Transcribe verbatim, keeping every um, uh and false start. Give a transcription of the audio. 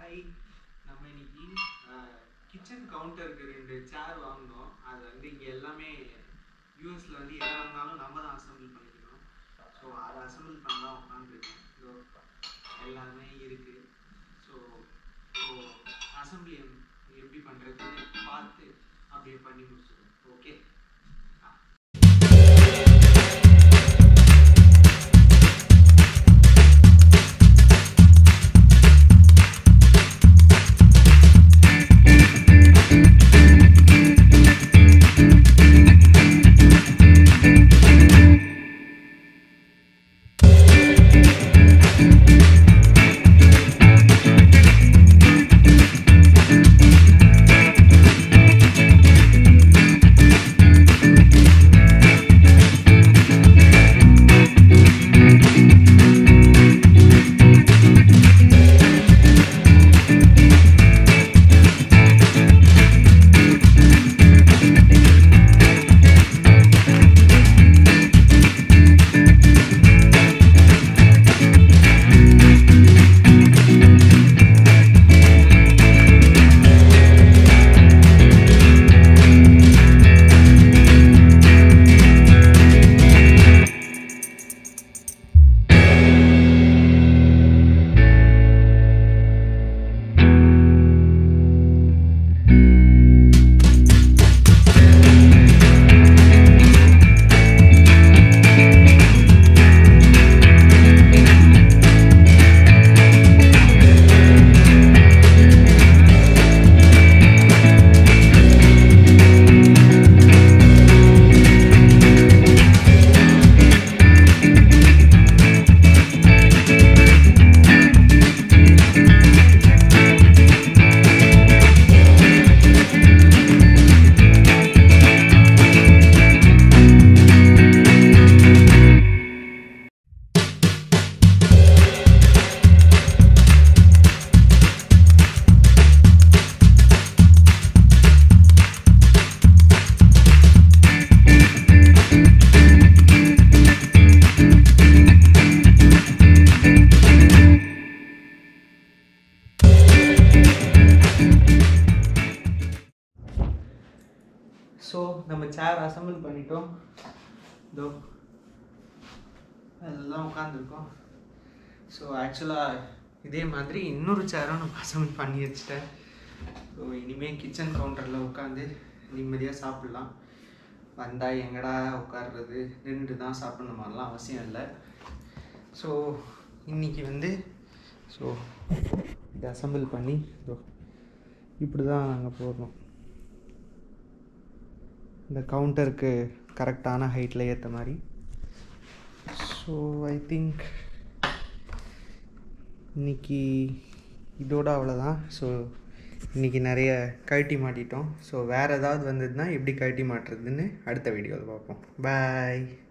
Hi, நம்ம இன்னைக்கு kitchen கவுண்டருக்கு ரெண்டு சேர் வாங்கினோம். அது வந்து இங்கே எல்லாமே யூஎஸில் வந்து எது வாங்கினாலும் நம்ம தான் அசம்பிள் பண்ணிக்கணும். ஸோ அதை அசம்பிள் பண்ண தான் உட்காந்துருக்கேன். ஸோ எல்லாமே இருக்குது. ஸோ ஸோ அசம்பிளி எப்படி பண்ணுறதுன்னு பார்த்து அப்படியே பண்ணி முடிச்சிடுவோம். ஓகே. ஸோ நம்ம சேர் அசம்பிள் பண்ணிட்டோம். இதோ எல்லாம் உட்காந்துருக்கோம். ஸோ ஆக்சுவலாக இதே மாதிரி இன்னொரு சேரும் நம்ம அசம்பிள் பண்ணி வச்சுட்டேன். ஸோ இனிமேல் கிச்சன் கவுண்டரில் உட்காந்து நிம்மதியாக சாப்பிட்லாம். வந்தால் எங்கடா உட்கார்றது, நின்று தான் சாப்பிட்ணும் மாதிரிலாம் அவசியம் இல்லை. ஸோ இன்றைக்கி வந்து ஸோ இதை அசம்பிள் பண்ணி இதோ இப்படி தான் நாங்கள் போடுறோம். இந்த கவுண்டருக்கு கரெக்டான ஹைட்டில் ஏற்ற மாதிரி. ஸோ ஐ திங்க் இன்றைக்கி இதோட அவ்வளோதான். ஸோ இன்றைக்கி நிறைய கழட்டி மாட்டிட்டோம். ஸோ வேறு ஏதாவது வந்ததுன்னா எப்படி கழட்டி மாட்டுறதுன்னு அடுத்த வீடியோவில் பார்ப்போம். பாய்.